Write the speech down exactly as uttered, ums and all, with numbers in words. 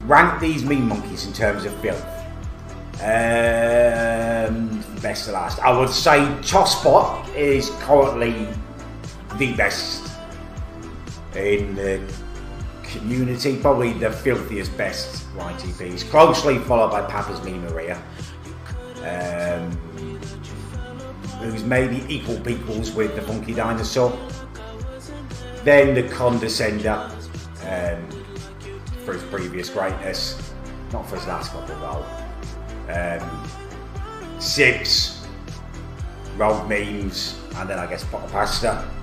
rank these meme monkeys in terms of filth. Um, best to last. I would say Tosspot is currently the best in the community, probably the filthiest best Y T Ps, closely followed by Papa's Me Maria, um, who's maybe equal peoples with the Funky Dinosaur. Then the Condescender, um, for his previous greatness, not for his last couple though. Um, Sibs, Rogue Memes, and then I guess Potter Pasta.